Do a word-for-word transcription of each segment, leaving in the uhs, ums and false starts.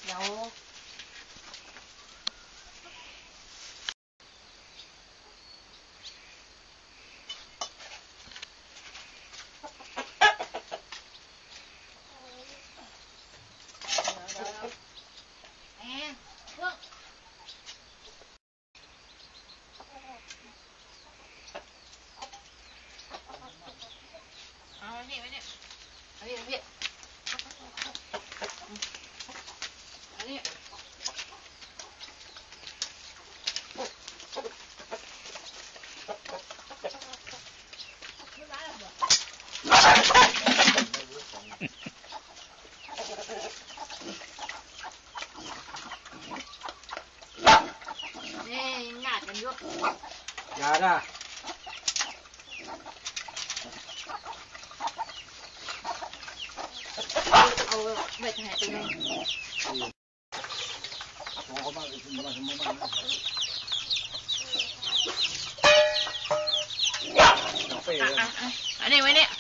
เดี๋ยวยาด่ะเอาเบ็ดหายตัวนึงมองเขาบ้างคุณมาทำไมบ้างนะอ่ะอ่ะอันนี้ไว้เนี่ย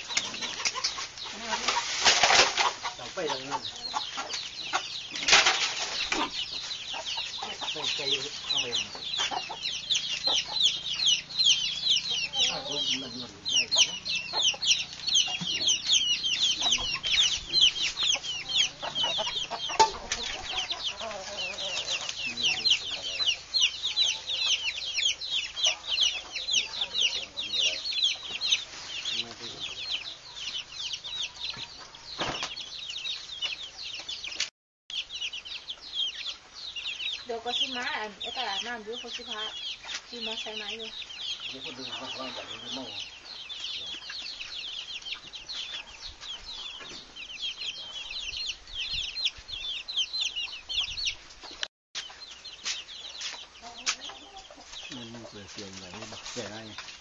จับไปตรงนี้ใส่ใจเข้าไปถ้าคนมันมันได้เดี๋ยวก็ชิมาอันไอ้ตลาดน้ำดูเขาชิพาชิมาใช้ไม้อยู่เดี๋ยวคนดูเขาว่าแบบนี้มั่งมันมันเกิดเสียงอะไรบักแก่ได้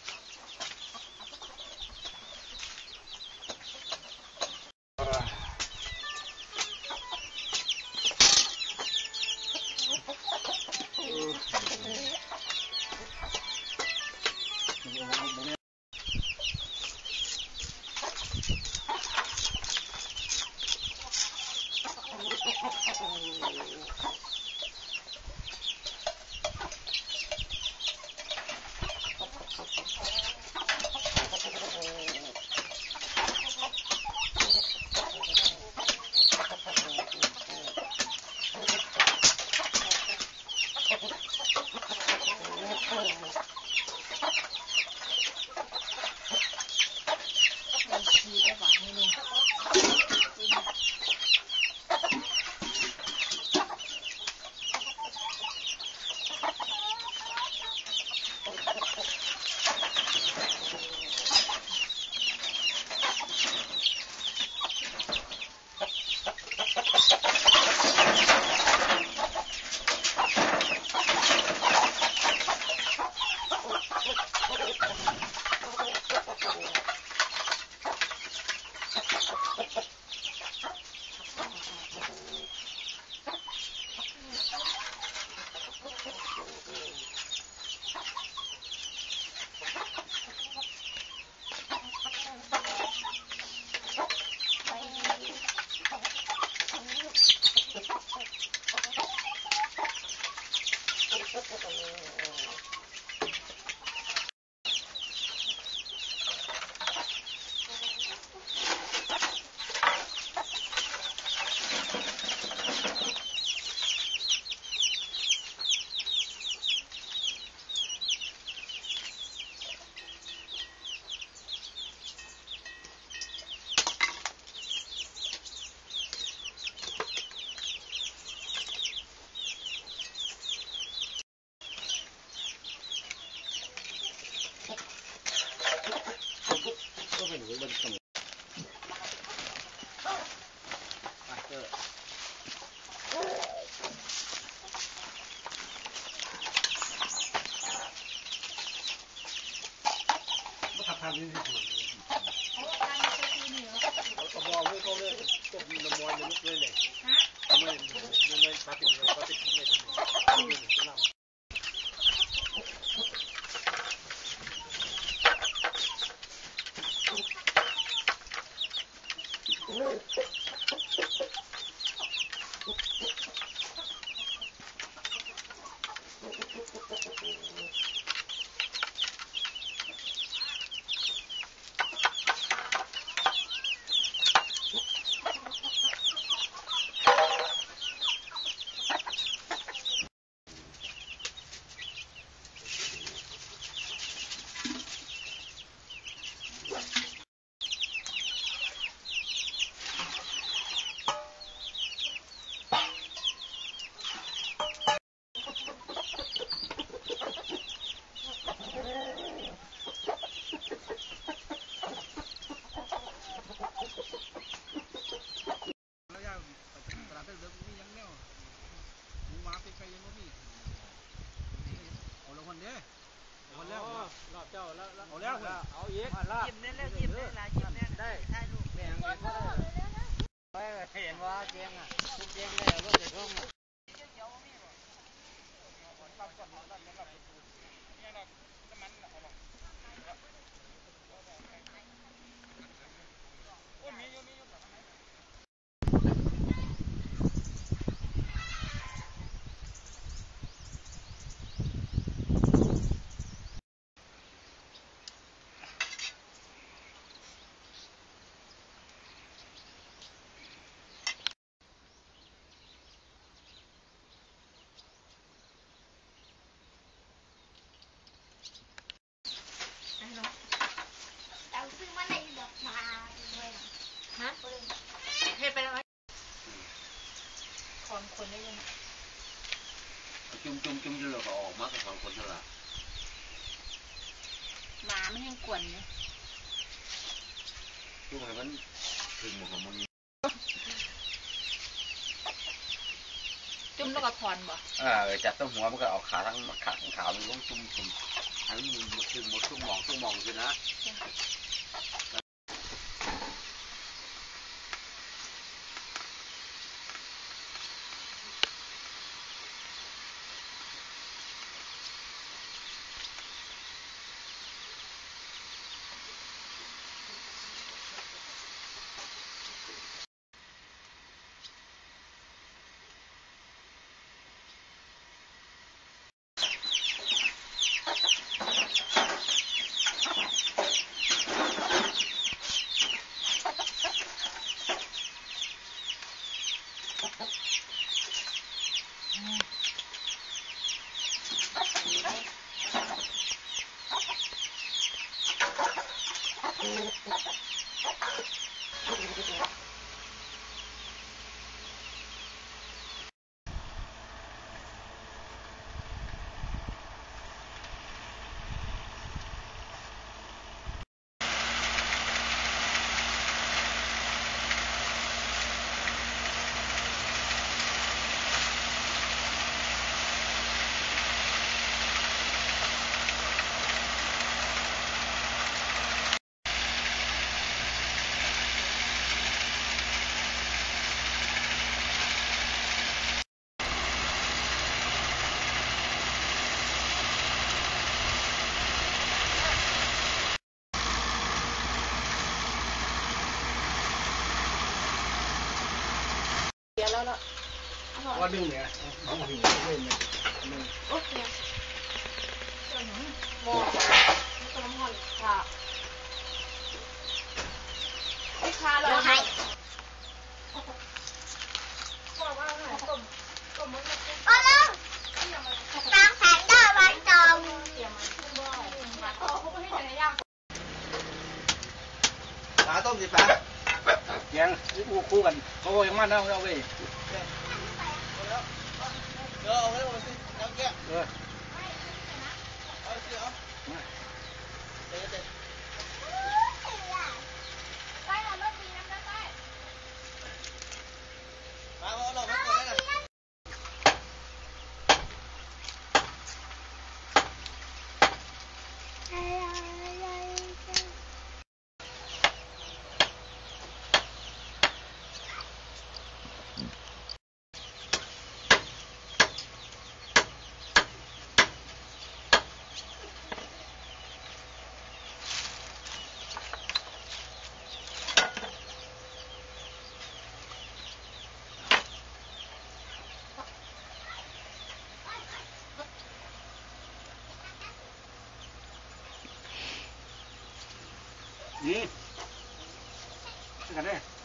ทำนี่ที่สุดเขาบอกว่าเขาเนี่ยตกมีน้ำมันมันลุกเลยเลยทำไมไม่ไม่ปาติปาติทิ้งเลยมันเนี่ยมันแล้วรอบเจ้าแล้วเอาแล้วเอาอีกยิ้มได้แล้วยิ้มได้ละยิ้มได้ได้ถ่ายรูปแบ่งกันก็ได้เห็นว่าเจียงอ่ะทุกเจียงได้ลูกเด็กร่มอ่ะเราซื้อมาในดอกมาเลยฮะเฮ็ดไปแล้วคนคนได้ยังจุ่มจุ่มจุ่มจนเราก็ออกมากับสองคนเท่าไหร่หมามันยังกวนเนี่ยทุกคนมันถึงหมดของมันจุ่มแล้วก็ถอนบ่เออจับต้นหัวมันก็เอาขาทั้งขาทั้งขามันต้องจุ่มจุ่มทั้งมือหมดถึงหมดทุกมองทุกมองเลยนะเดี๋ยวแล้วละว่าดึงเนี่ยเอาดึงเล่นเนี่ยโอเคโมต้มห่อนค่ะพี่คาเราให้บอกว่าหน่อยต้มต้มมันจะเป็นก็เริ่มตามแผนได้ไว้จองเสียมันขึ้นบ่อยโอ้เขาไม่ให้ไหนยากปลาต้มสิปลาแกงคู่คู่กันเขาบอกยังมันเอาเอาไปเออเอาไว้หมดสิเอาแกะเออเอาสิเอาเดี๋ยวเดี๋ยวไปหมดรถดีน้ำได้ไปมาเอาหลอกมาก่อนเลยนะ นี่กันได้